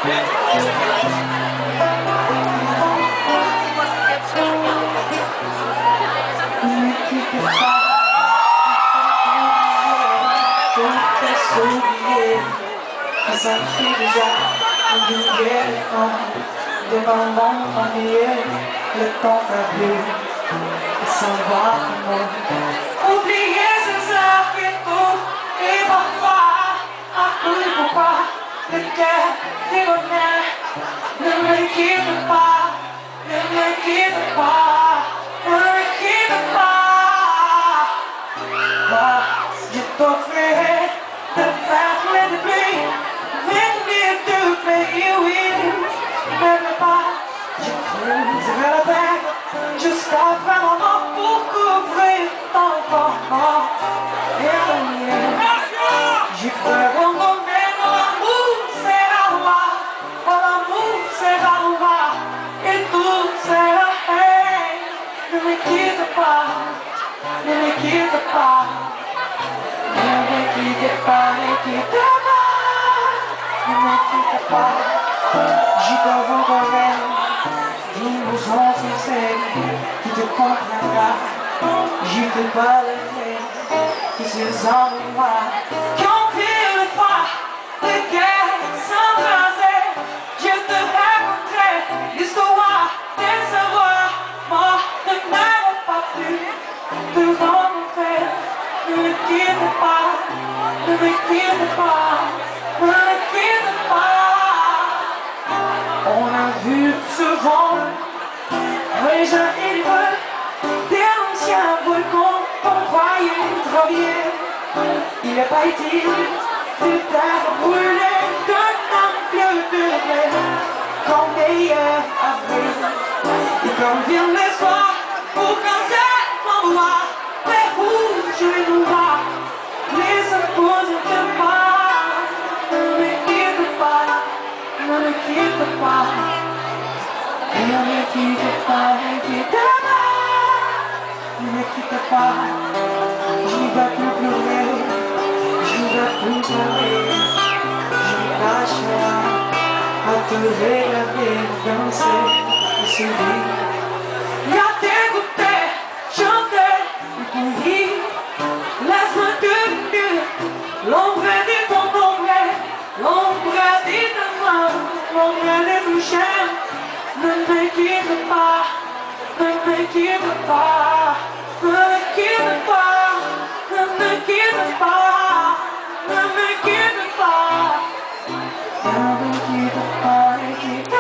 Ça me fait déjà un billet devant mon famille, le temps perdu, sans voir comment oublier ces heures qui tournent et parfois à cause pourquoi le cœur dégonfle. Ne me quitte pas, ne me quitte pas, ne me quitte pas. Moi, je t'offrirai de faire les pluies. Jusqu'à vraiment pour couvrir ton corps et le mien. J'y ferai mon domaine, l'amour c'est la loi, l'amour c'est la loi, et tout c'est la haine. Ne me quitte pas, ne me quitte pas, ne me quitte pas, ne me quitte pas, ne me quitte pas. J'y t'avouerai une bousson sincère qui te comprendra. Je te parlerai de ces endroits qui ont vu le froid, les guerres s'embraser. Je te raconterai l'histoire des savoirs morts ne m'aime pas plus devant mon frère. Ne me quitte pas, ne me quitte pas, ne me quitte pas. On a vu ce vent réjouir et libre des anciens volcans qu'on croyait travailler. Il n'est pas utile de terre brûlée d'un empire de blé quand meilleur avril. Et quand vient le soir pour qu'un seul endroit les rouges et les noirs les opposent de pas. Ne me quitte pas, ne me quitte pas. Ne me quitte pas, ne me quitte pas, ne me quitte pas. Je ne vais plus pleurer, je ne vais plus pleurer. Je me lâcherai à te regarder danser et sourire. Et à t'écouter, chanter et courir. Laisse-moi devenir l'ombre de ton ombre, l'ombre de ta main, l'ombre de ton chien. Ne me quitte pas, ne me quitte pas, ne me quitte pas, ne me quitte pas, ne me quitte pas, ne me quitte pas, ne me quitte pas.